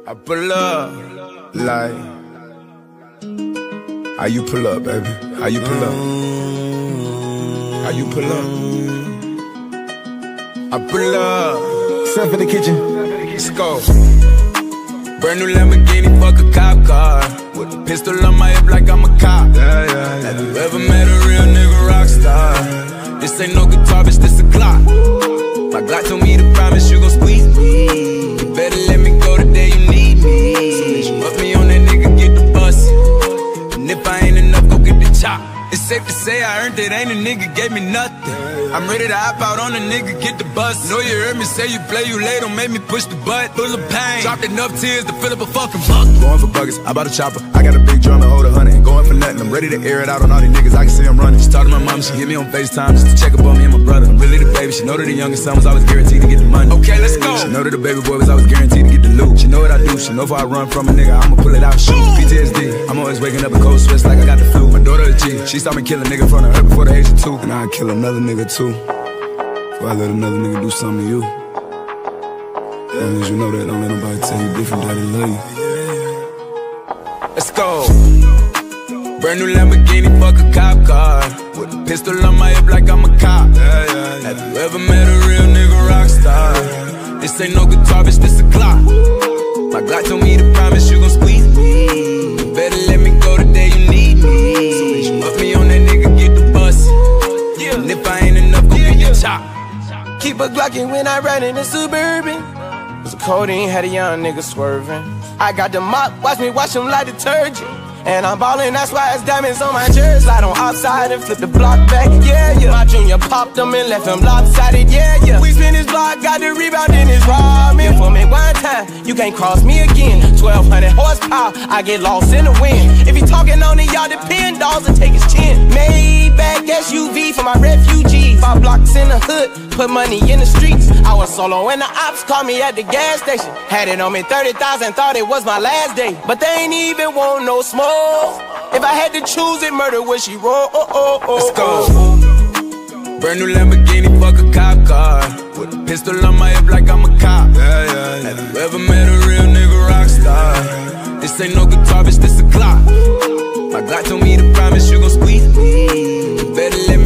I pull up, like, how you pull up, baby? How you pull up? How you pull up? I pull up. Seth in the kitchen. Let's go. Brand new Lamborghini, fuck a cop car. With a pistol on my hip like I'm a cop. Have you ever met a real nigga rock star? This ain't no guitar, bitch, this a Glock. My Glock told me to promise you gon' squeeze me. You better let me go the day you need me. So bitch, you put me on that nigga, get the bus. And if I ain't enough, go get the chop. It's safe to say I earned it, ain't a nigga gave me nothing. I'm ready to hop out on a nigga, get the bus. Know you heard me say you play, you late, don't make me push the butt. Full of pain, dropped enough tears to fill up a fucking bucket. Going for buggers, I bought a chopper. I got a big drum and hold 100. Ain't going for nothing, I'm ready to air it out on all these niggas. I can see I'm running. She talked to my mom, she hit me on FaceTime just to check up on me and my brother. I'm really the baby, she know that the youngest son was always guaranteed to get the money. Okay, let's go. She know that the baby boy was always guaranteed to get the loot. She know what I do, she know if I run from a nigga, I'ma pull it out, shoot. PTSD, I'm always waking up in cold sweats like I got the flu. My daughter a G, she saw me kill a nigga in front of her before the age of 2. And I'd kill another nigga too, before I let another nigga do something to you. As long as you know that, don't let nobody tell you different, daddy love you. Let's go. Brand new Lamborghini, fuck a cop car. With a pistol on my hip like I'm a cop. Have you ever met a real nigga rock star? This ain't no guitar, bitch, this a Glock. My Glock told me to promise you gon' squeeze me. You better let me go the day you need me. So bitch, you put me on that nigga, get the bus. And if I ain't enough, go get your chop. Keep a Glockin' when I ride in the Suburban. Cause the codeine had a young nigga swerving. I got the mop, watch me wash him like detergent. And I'm ballin', that's why it's diamonds on my jersey. Slide on outside and flip the block back, yeah, yeah. My junior popped him and left him lopsided, yeah, yeah. We spin his block, got the rebound in his ramen. For me one time, you can't cross me again. 1200 horsepower, I get lost in the wind. If he talking on it, y'all depend, dolls and take his chin. Maybach SUV for my refugees. 5 blocks in the hood, put money in the streets. I was solo and the ops called me at the gas station. Had it on me 30,000, thought it was my last day. But they ain't even want no smoke. If I had to choose it, murder would she roll? Let's go. Brand new Lamborghini, fuck a cop car. With a pistol on my hip like I'm a cop. Have you ever met a real nigga rock star? This ain't no guitar, bitch, this a Glock. My Glock told me to promise you gon' squeeze me. You better let